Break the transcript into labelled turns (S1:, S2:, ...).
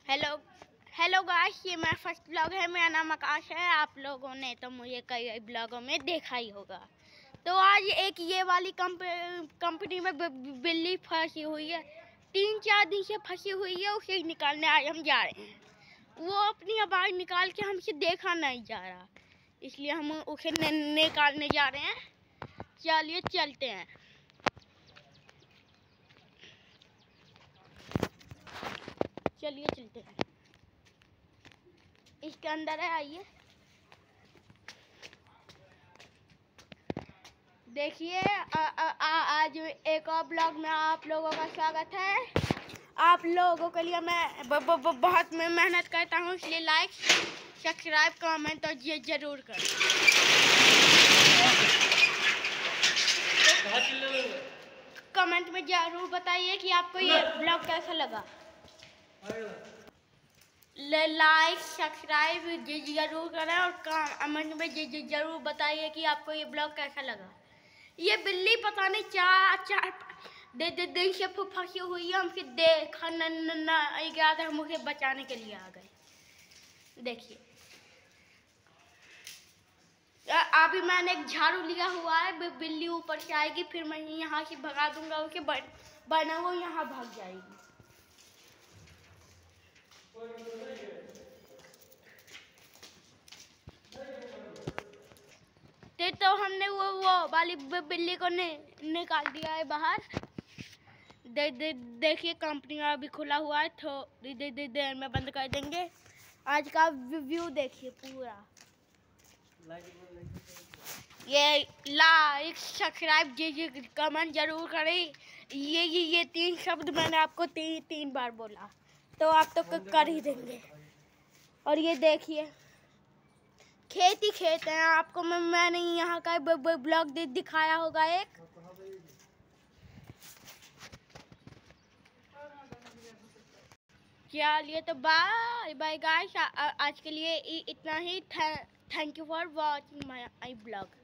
S1: Hello hello guys, ये मेरा first blog है। मेरा नाम आकाश है। आप लोगों ने तो मुझे कई ब्लॉगों में देखा ही होगा। तो आज एक ये वाली कंपनी में बिल्ली फंसी हुई है। 3-4 दिन से फंसी हुई है। उसे निकालने आज हम जा रहे हैं। वो अपनी आवाज़ निकाल के हमसे देखा नहीं जा रहा, इसलिए हम उसे निकालने जा रहे हैं। चलिए चलते हैं। चलिए चलते हैं। इसके अंदर है, आइए देखिए। आज एक और ब्लॉग में आप लोगों का स्वागत है। आप लोगों के लिए मैं बहुत मेहनत करता हूँ, इसलिए लाइक सब्सक्राइब कमेंट तो ये जरूर करें। कमेंट में जरूर बताइए कि आपको ये ब्लॉग कैसा लगा। लाइक सब्सक्राइब जरूर करें और कमेंट में जरूर बताइए कि आपको ये ब्लॉग कैसा लगा। ये बिल्ली पता नहीं चार दिन से फंसी हुई है। हमसे देखा नहीं गया था, हम उसे बचाने के लिए आ गए। देखिए अभी मैंने एक झाड़ू लिया हुआ है। बिल्ली ऊपर से आएगी, फिर मैं यहाँ से भगा दूंगा उसे, वरना वो यहाँ भाग जाएगी। तो हमने वो वाली बिल्ली को निकाल दिया है बाहर। देखिए कंपनी अभी खुला हुआ है, थोड़ी देर में बंद कर देंगे। आज का व्यू देखिए पूरा। ये लाइक सब्सक्राइब कमेंट जरूर करें। ये 3 शब्द मैंने आपको तीन बार बोला, तो आप तो कर ही देंगे। और ये देखिए खेत ही खेत है। आपको मैंने यहाँ का ब्लॉग दिखाया होगा एक। चलिए तो बाय बाय गाइस, आज के लिए इतना ही। Thank you for watching my blog.